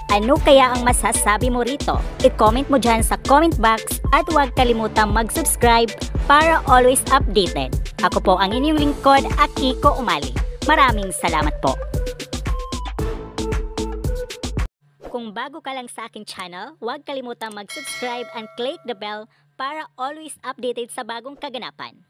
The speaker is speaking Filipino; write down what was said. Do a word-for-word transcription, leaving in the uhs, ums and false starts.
Ano kaya ang masasabi mo rito? I-comment mo dyan sa comment box at huwag kalimutang mag-subscribe para always updated. Ako po ang inyong lingkod, Akiko Umali. Maraming salamat po. Kung bago ka lang sa aking channel, huwag kalimutang mag-subscribe and click the bell para always updated sa bagong kaganapan.